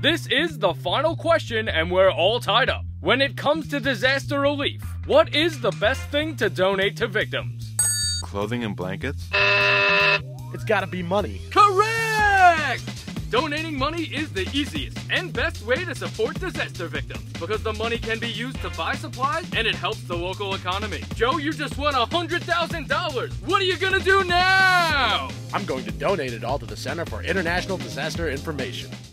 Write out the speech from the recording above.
This is the final question and we're all tied up. When it comes to disaster relief, what is the best thing to donate to victims? Clothing and blankets? It's gotta be money. Correct! Donating money is the easiest and best way to support disaster victims because the money can be used to buy supplies and it helps the local economy. Joe, you just won $100,000. What are you gonna do now? I'm going to donate it all to the Center for International Disaster Information.